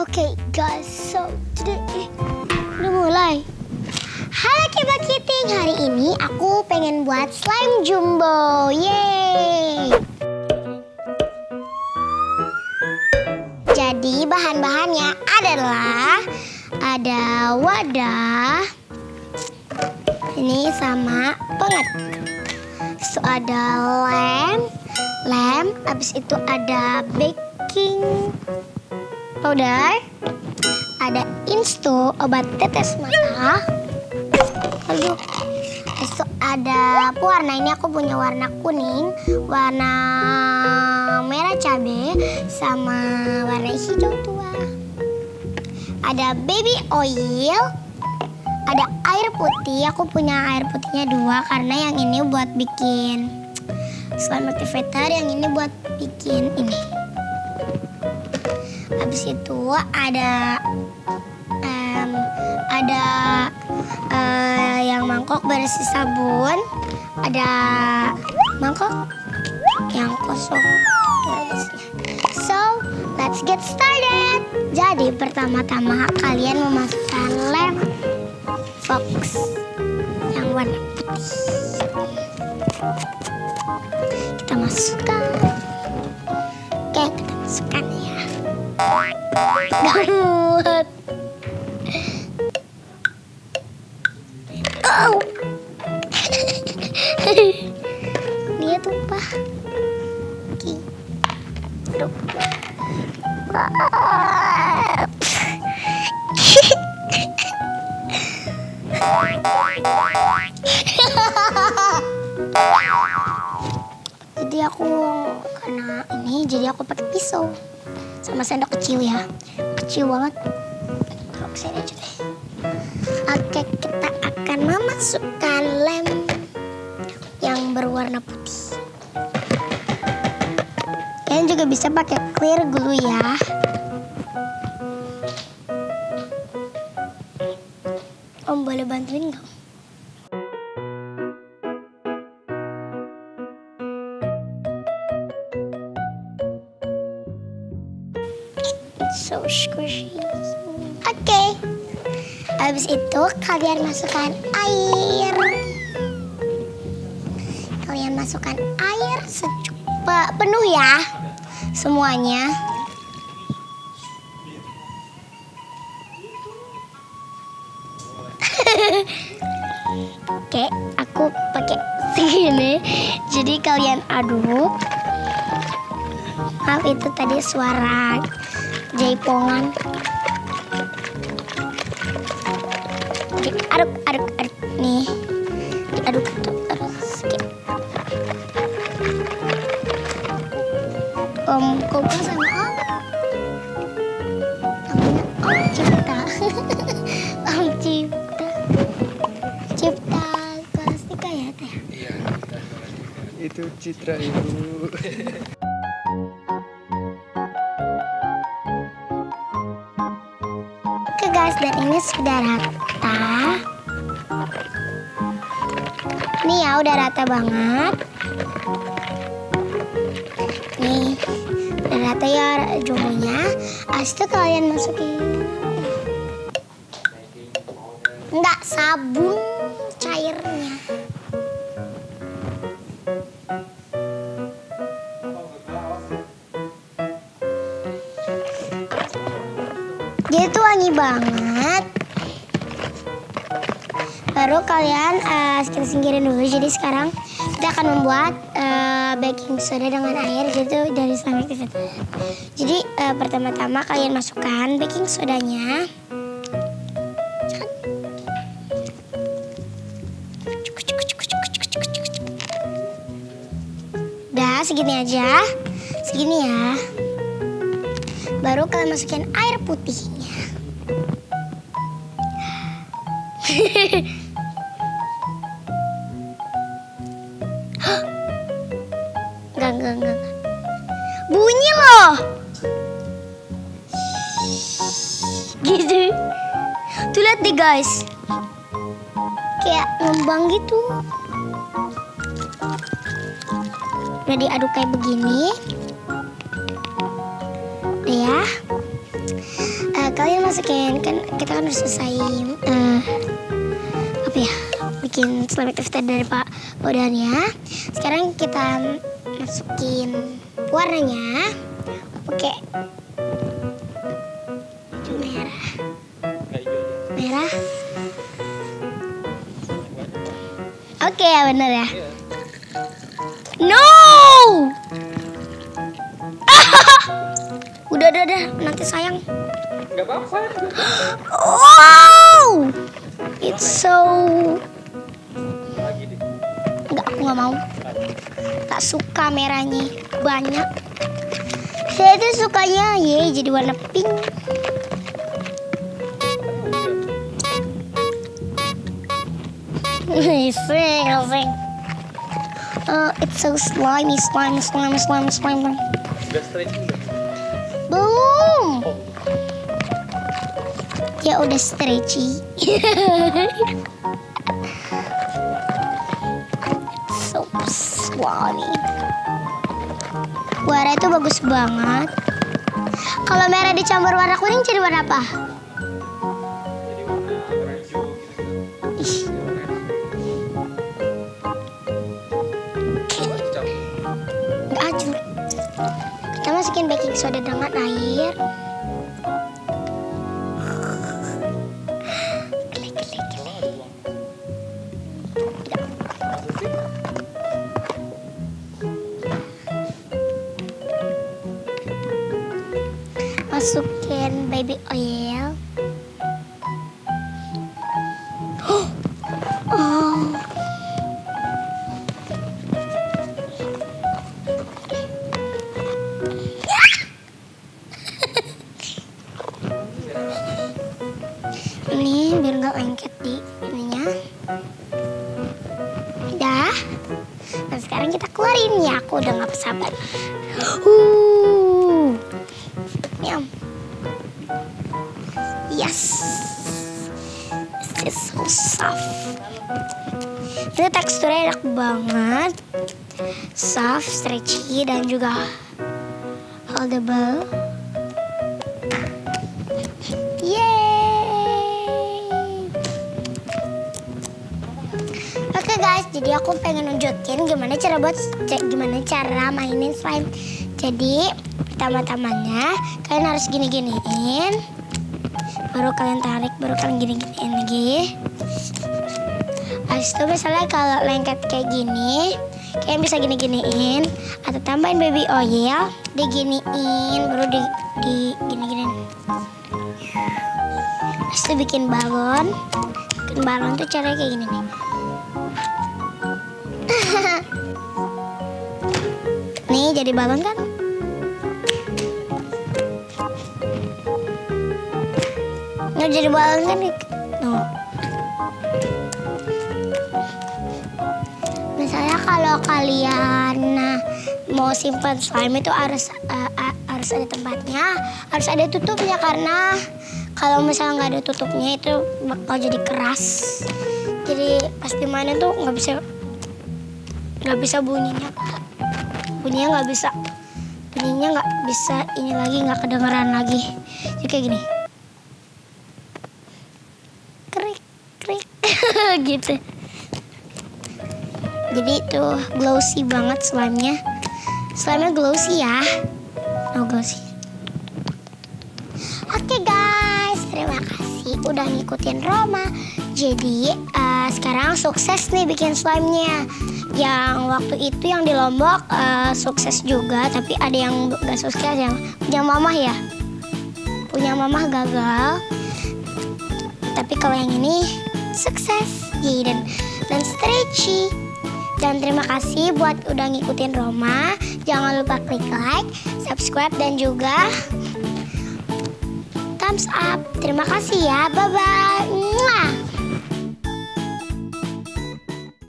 Oke guys, so today udah mulai. Halo Kiba Kiting, hari ini aku pengen buat slime jumbo. Yeay! Jadi bahan-bahannya adalah ada wadah ini sama penget. So ada lem, habis itu ada baking powder, ada insto obat tetes mata, lalu itu ada pewarna. Ini aku punya warna kuning, warna merah cabe, sama warna hijau tua. Ada baby oil, ada air putih. Aku punya air putihnya 2 karena yang ini buat bikin slime motivator, yang ini buat bikin ini. Habis itu ada yang mangkok berisi sabun, ada mangkok yang kosong. So, let's get started. Jadi pertama-tama kalian memasukkan lem fox yang warna putih. Kita masukkan. Oke, kita masukkan ya. Gawat. Oh. Dia tumpah. Oke. Aduh. Jadi aku karena ini jadi aku pakai pisau sama sendok kecil ya, kecil banget. Taruh ke sini aja deh. Oke, kita akan memasukkan lem yang berwarna putih. Kalian juga bisa pakai clear glue ya. Om boleh bantuin nggak? So squishy. Oke. Habis itu kalian masukkan air. Kalian masukkan air secukup penuh ya. Semuanya. Oke, aku pakai segini. Jadi kalian aduk. Maaf itu tadi suara jaipongan. Aduk nih. Aduk terus. Om Koko sama Om. Namanya Om Cipta. Om Cipta. Cipta Plastika ya teh. Iya. Itu Citra Ibu. Oke guys, dan ini sudah rata. Ini ya udah rata banget. Nih, udah rata ya jumbonya. Habis itu kalian masukin enggak sabun cairnya. Dia tuh wangi banget. Baru kalian kita singkirin dulu. Jadi sekarang kita akan membuat baking soda dengan air. Jadi dari slime activator. Jadi pertama-tama kalian masukkan baking sodanya. Udah segini aja. Segini ya. Baru kalian masukin air putihnya. Enggak. Bunyi loh. Gitu. Tuh lihat deh guys. Kayak ngembang gitu. Udah diaduk kayak begini. Udah ya. kalian masukin kan kita kan udah selesai apa ya, bikin slime activity dari Pak Odanya. Sekarang kita masukin warnanya pakai merah. Oke, ya bener ya. No. Udah, nanti sayang. Gak apa-apa. Oh, it's so. Enggak, aku nggak mau. Tak suka merahnya banyak. Saya tuh sukanya jadi warna pink. Sing. It's so slimy. Udah stretching udah. Belum. Ya udah stretchy. So slimy. Warna itu bagus banget. Kalau merah dicampur warna kuning jadi warna apa? Jadi warna hijau gitu. Ih. Nggak ajur. Kita masukin baking soda dengan air. Masukin baby oil. Oh. Ini biar nggak lengket di ininya. Udah. Nah sekarang kita keluarin ya. Aku udah nggak sabar. Yum. Yes. This is so soft. Ini teksturnya enak banget. Soft, stretchy, dan juga holdable. Oke guys, jadi aku pengen nunjukin gimana cara mainin slime. Jadi pertama-tamanya kalian harus gini-giniin, baru kalian tarik, baru kalian gini-giniin lagi. Habis itu misalnya kalau lengket kayak gini, kalian bisa gini-giniin atau tambahin baby oil, diginiin, baru di gini-giniin. Habis itu bikin balon. Bikin balon tuh caranya kayak gini nih. Nih jadi balon kan? Nggak jadi balon kan? Tuh. Misalnya kalau kalian mau simpan slime itu harus ada tempatnya, harus ada tutupnya, karena kalau misalnya nggak ada tutupnya itu bakal jadi keras. Jadi pas dimainin tuh nggak bisa bunyinya nggak bisa ini lagi, nggak kedengeran lagi. Jadi kayak gini, krik gitu. Jadi itu glossy banget slime-nya glossy ya. Glossy. Oke guys, terima kasih udah ngikutin Roma. Jadi sekarang sukses nih bikin slime-nya. Yang waktu itu yang di Lombok sukses juga, tapi ada yang gak sukses, yang punya mamah ya. Punya mamah gagal. Tapi kalau yang ini sukses. Dan stretchy. Dan terima kasih buat udah ngikutin Roma. Jangan lupa klik like, subscribe, dan juga thumbs up. Terima kasih ya. Bye-bye.